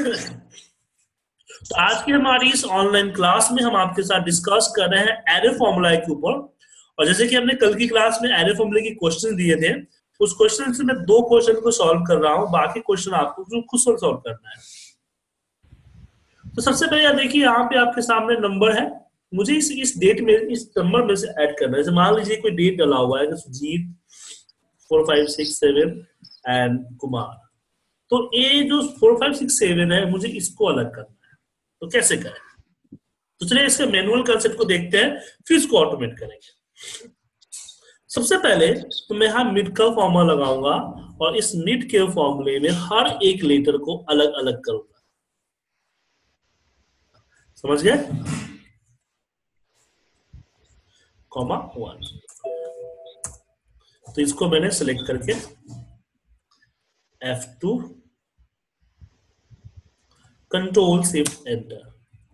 तो आज की हमारी इस ऑनलाइन क्लास में हम आपके साथ डिस्कस कर रहे हैं एरे फॉर्मूला के ऊपर। और जैसे कि हमने कल की क्लास में एरे फॉर्मूले के क्वेश्चन दिए थे, उस क्वेश्चन से मैं 2 क्वेश्चन को सॉल्व कर रहा हूं, बाकी क्वेश्चन आपको खुद सॉल्व करना है। तो सबसे पहले आप देखिए, यहाँ पे आपके सामने नंबर है, मुझे इस डेट में इस नंबर में से ऐड करना है। जैसे मान लीजिए कोई डेट डाला हुआ है, सुजीत 4567 एंड कुमार। तो ये जो 4567 है, मुझे इसको अलग करना है। तो कैसे करें? तो चलिए इसके मैनुअल कंसेप्ट को देखते हैं, फिर इसको ऑटोमेट करेंगे। सबसे पहले तो मैं यहां मिड का फॉर्मूला लगाऊंगा और इस मिड के फॉर्मूले में हर एक लेटर को अलग अलग करूंगा। समझ गए? कॉमा 1। तो इसको मैंने सिलेक्ट करके F2 control shift enter,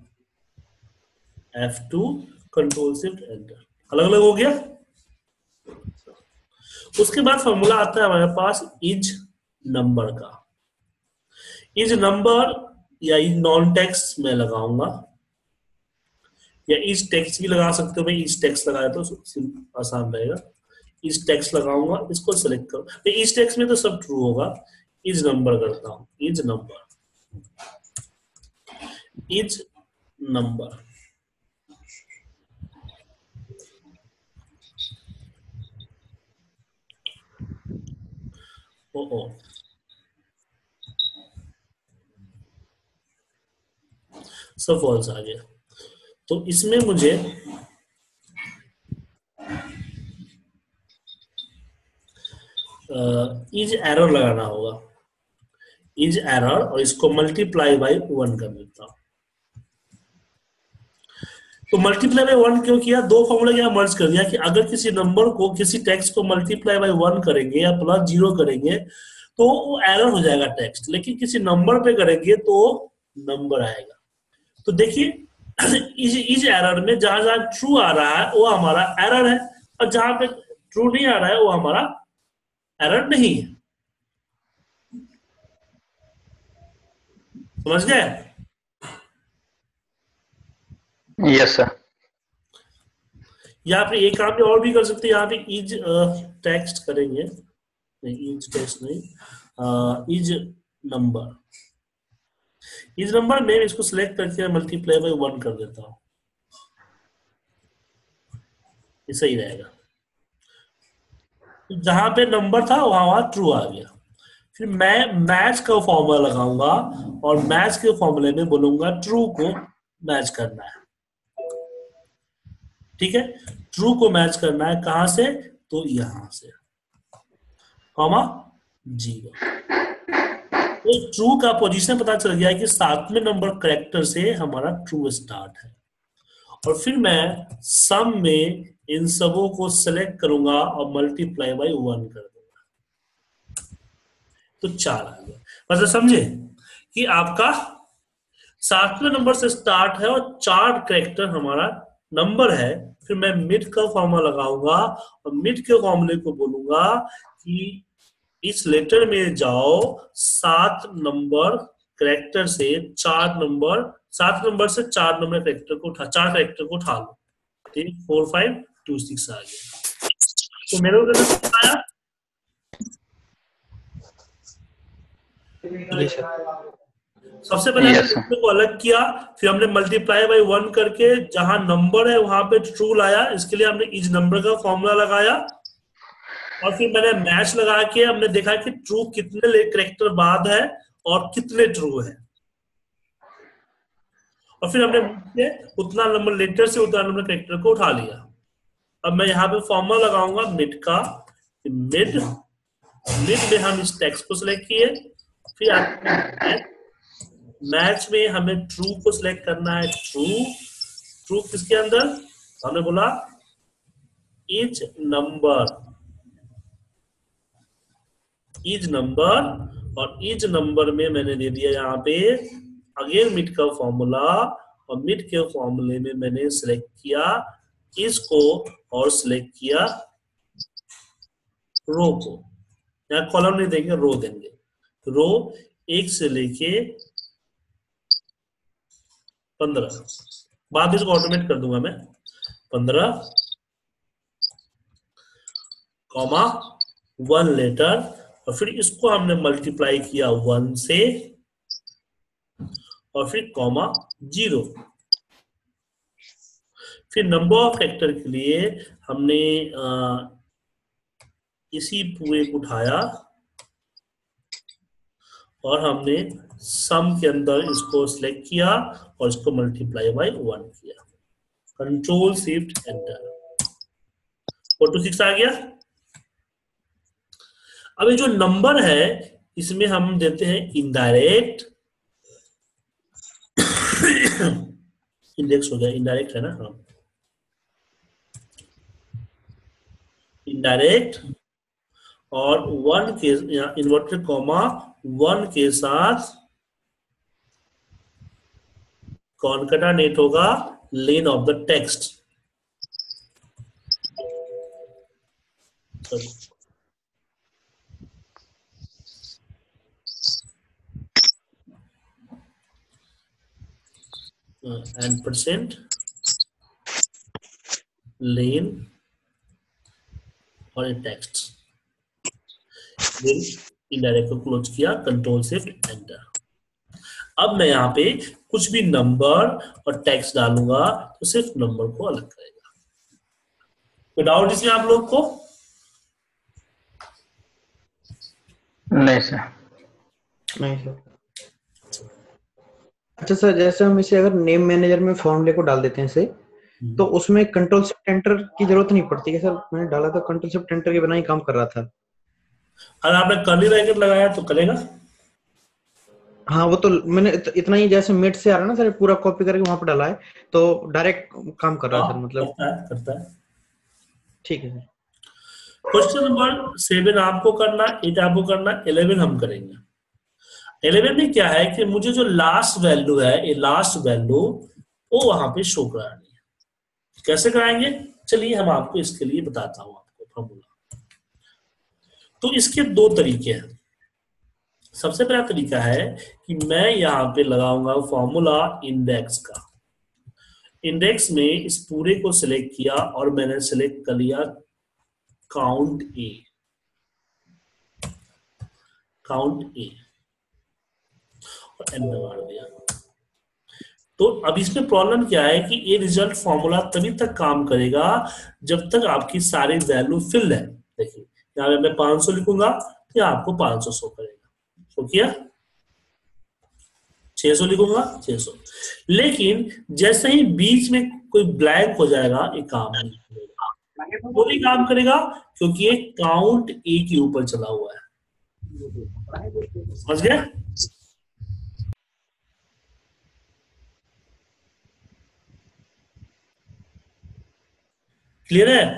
F2 control shift enter, अलग अलग हो गया। उसके बाद फॉर्मूला आता है हमारे पास इज नंबर का। इज नंबर या इज नॉन टेक्स्ट में लगाऊंगा, या इज टेक्स्ट भी लगा सकते हो। मैं इज टेक्स्ट लगाया तो आसान रहेगा। इज टेक्स्ट लगाऊंगा, इसको सेलेक्ट करो। तो इज टेक्स्ट में तो सब ट्रू होगा। इज नंबर करता हूं, इज नंबर, इज नंबर। ओ सब फॉल्स आ गया। तो इसमें मुझे इज एरर लगाना होगा, इज एरर, और इसको मल्टीप्लाई बाय 1 कर देता हूं। तो मल्टीप्लाई बाय 1 क्यों किया? 2 फॉर्मूला यहाँ मर्ज कर दिया कि अगर किसी नंबर को, किसी टेक्स्ट को मल्टीप्लाई बाय 1 करेंगे या +0 करेंगे तो वो एरर हो जाएगा टेक्स्ट, लेकिन किसी नंबर पे करेंगे तो नंबर आएगा। तो देखिए इज एरर में जहां जहां ट्रू आ रहा है वो हमारा एरर है, और जहां पे ट्रू नहीं आ रहा है वो हमारा एरर नहीं है। समझ गए? Yes sir. यहाँ पे एक काम पे और भी कर सकते हैं, यहाँ पे इज टेक्स्ट करेंगे, नहीं इज टेक्स्ट नहीं, इज नंबर। इज नंबर में इसको सिलेक्ट करके मल्टीप्लाई बाय 1 कर देता हूं, ये सही रहेगा। जहां पे नंबर था वहां ट्रू आ गया। फिर मैं मैच का फॉर्मूला लगाऊंगा और मैच के फॉर्मूले में बोलूंगा ट्रू को मैच करना है। ठीक है, ट्रू को मैच करना है कहां से? तो यहां से, कॉमा 0। तो ट्रू का पोजीशन पता चल गया कि 7वें नंबर करेक्टर से हमारा ट्रू स्टार्ट है। और फिर मैं सम में इन सबों को सेलेक्ट करूंगा और मल्टीप्लाई बाय 1 कर दूंगा, तो 4 आ गया। मतलब समझे कि आपका 7वें नंबर से स्टार्ट है और 4 करेक्टर हमारा नंबर है। फिर मैं मिड का फॉर्मूला लगाऊंगा और मिड के फॉर्मूले को बोलूंगा कि इस लेटर में जाओ 7 नंबर करेक्टर से 4 नंबर, 7 नंबर से 4 नंबर करेक्टर को उठा, 4 करेक्टर को उठा लो। ठीक, 4 5 2 6 आ गया। तो मेरे को आया। सबसे पहले हमने इसको अलग किया, फिर हमने मल्टीप्लाई बाय 1 करके जहां नंबर है वहां पे ट्रू लाया। इसके लिए हमने इज नंबर का फॉर्मूला लगाया, और फिर मैंने मैच लगा के हमने देखा कि ट्रू कितने करेक्टर बाद है और कितने ट्रू है, और फिर हमने उतना नंबर लेटर से उतना नंबर करेक्टर को उठा लिया। अब मैं यहाँ पे फॉर्मूला लगाऊंगा मिड का। मिड में हम इस टेक्स्ट को सिलेक्ट किए, फिर मैच में हमें ट्रू को सिलेक्ट करना है। ट्रू किसके अंदर? हमने बोला इज नंबर, इज नंबर, और इज नंबर में मैंने दे दिया यहाँ पे अगेन मिड का फॉर्मूला, और मिड के फॉर्मूले में मैंने सिलेक्ट किया इसको और सिलेक्ट किया रो को। यहाँ कॉलम नहीं देंगे, रो देंगे। रो 1 से लेके 15, बाद में इसको ऑटोमेट कर दूंगा मैं। 15 कॉमा 1 लेटर, और फिर इसको हमने मल्टीप्लाई किया 1 से, और फिर कॉमा 0। फिर नंबर ऑफ फैक्टर के लिए हमने इसी पूरे को उठाया और हमने सम के अंदर इसको सिलेक्ट किया और इसको मल्टीप्लाई बाय 1 किया। कंट्रोल शिफ्ट एंटर, 4 to 6 आ गया। अब ये जो नंबर है इसमें हम देते हैं इनडायरेक्ट, इंडेक्स हो गया, इनडायरेक्ट है ना, हाँ इनडायरेक्ट, और 1 के यहाँ इन्वर्टेड कॉमा 1 के साथ कॉनकैटिनेट होगा len of the text. and percent lane और टेक्स्ट, इनडायरेक्ट को क्लोज किया, कंट्रोल शिफ्ट एंटर। अब मैं यहाँ पे कुछ भी नंबर और टेक्स्ट डालूंगा तो सिर्फ नंबर को अलग करेगा। तो डाउट इसमें आप लोग को? नहीं सर। नहीं सर। अच्छा सर, जैसे हम इसे अगर नेम मैनेजर में फॉर्मूले को डाल देते हैं इसे, तो उसमें कंट्रोल शिफ्ट एंटर की जरूरत नहीं पड़ती है सर? मैंने डाला था कंट्रोल शिफ्ट एंटर के बिना ही काम कर रहा था। अगर आपने कर्ली ब्रैकेट लगाया तो करेगा? हाँ, वो तो मैंने इतना ही, जैसे मिड से आ रहा है ना सर, पूरा कॉपी करके वहां पर डाला है तो डायरेक्ट काम कर रहा है सर, मतलब करता है। ठीक है सर। क्वेश्चन नंबर 7 आपको करना, 8 आपको करना, 11 हम करेंगे। 11 में क्या है कि मुझे जो लास्ट वैल्यू है, ये लास्ट वैल्यू वो वहां पे शो करानी है। कैसे कराएंगे? चलिए हम आपको इसके लिए बताता हूं आपको फॉर्मूला। तो इसके 2 तरीके हैं। सबसे पहला तरीका है कि मैं यहाँ पे लगाऊंगा फॉर्मूला इंडेक्स का। इंडेक्स में इस पूरे को सिलेक्ट किया और मैंने सिलेक्ट कर लिया काउंट ए, काउंट ए, और एंटर मार दिया। तो अब इसमें प्रॉब्लम क्या है कि ये रिजल्ट फॉर्मूला तभी तक काम करेगा जब तक आपकी सारी वैल्यू फिल है। देखिए यहाँ पे मैं 500 लिखूंगा तो आपको 500 शो करेगा, शो किया। 600 लिखूंगा 600, लेकिन जैसे ही बीच में कोई ब्लैंक हो जाएगा ये काम नहीं करेगा। वो नहीं काम करेगा क्योंकि ये काउंट ए के ऊपर चला हुआ है। समझ गए? क्लियर है?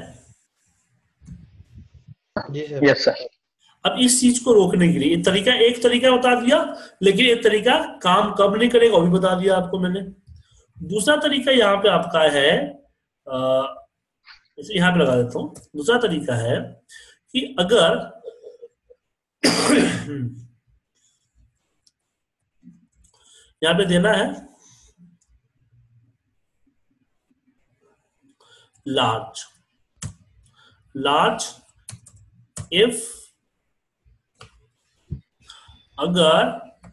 जी सर। Yes sir. अब इस चीज को रोकने के लिए एक तरीका बता दिया, लेकिन एक तरीका काम कब नहीं करेगा वो भी बता दिया आपको मैंने। दूसरा तरीका यहाँ पे आपका है, यहाँ पे लगा देता हूं। दूसरा तरीका है कि अगर यहाँ पे देना है लार्ज, लार्ज इफ अगर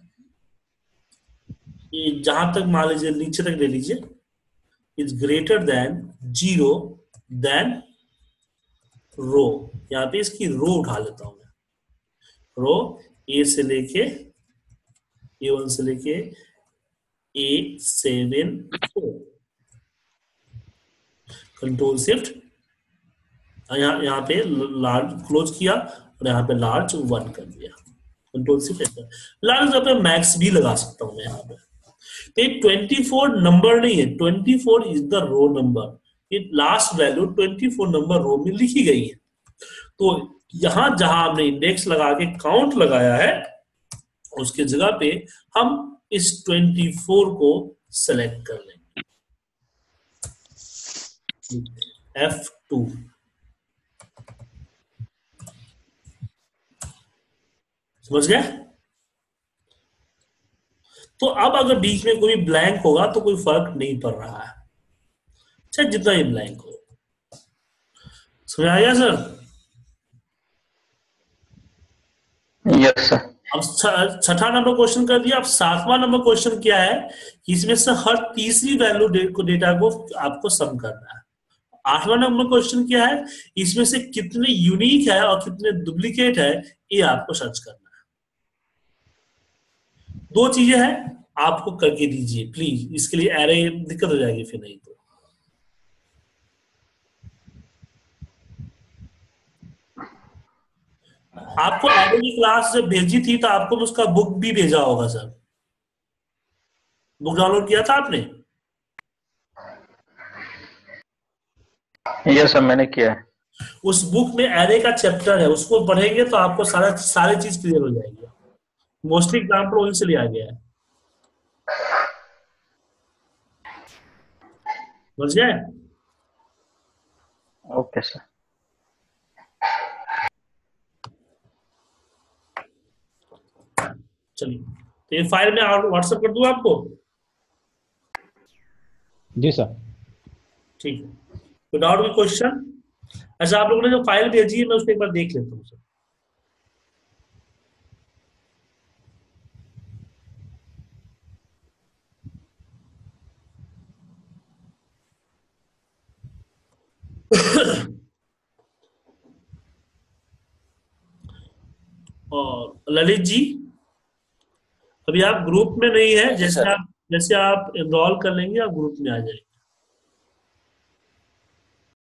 ये जहां तक मान लीजिए नीचे तक ले लीजिए, is greater than 0 then row. यहां पे इसकी रो उठा लेता हूं मैं, रो ए से लेके A1 से लेके A7 कंट्रोल शिफ्ट, यहाँ पे लार्ज क्लोज किया और यहाँ पे लार्ज 1 कर दिया, कंट्रोल शिफ्ट। लार्ज पे मैक्स भी लगा सकता हूं मैं यहाँ पे। तो ये 24 नंबर नहीं है, 24 इज द रो नंबर। ये लास्ट वैल्यू 24 नंबर रो में लिखी गई है। तो यहां जहां हमने इंडेक्स लगा के काउंट लगाया है उसके जगह पे हम इस 24 को सेलेक्ट कर लेंगे, F2। समझ गए? तो अब अगर बीच में कोई ब्लैंक होगा तो कोई फर्क नहीं पड़ रहा है, चाहे जितना ही ब्लैंक हो। समझ आ गया सर? Yes sir. अब छठा नंबर क्वेश्चन कर दिया। अब सातवां नंबर क्वेश्चन क्या है कि इसमें से हर तीसरी वैल्यू डेटा को आपको सम करना है। आठवां नंबर क्वेश्चन क्या है, इसमें से कितने यूनिक है और कितने डुप्लीकेट है, ये आपको सर्च करना है। दो चीजें हैं, आपको करके दीजिए प्लीज, इसके लिए एरे दिक्कत हो जाएगी फिर नहीं तो। आपको एरे की क्लास जब भेजी थी तो आपको उसका बुक भी भेजा होगा सर, बुक डाउनलोड किया था आपने? यस सर, मैंने किया है। उस बुक में एरे का चैप्टर है, उसको पढ़ेंगे तो आपको सारी चीज क्लियर हो जाएगी। मोस्टली एग्जाम्पल वहीं से लिया गया है, समझ गए? Okay sir. चलिए, तो ये फाइल में व्हाट्सएप कर दूं आपको? जी सर। ठीक है, विदाउट कोई क्वेश्चन। अच्छा, आप लोगों ने जो फाइल भेजी है मैं उसको एक बार देख लेता हूँ सर। और ललित जी, अभी आप ग्रुप में नहीं है, जैसे आप एनरोल कर लेंगे आप ग्रुप में आ जाएंगे।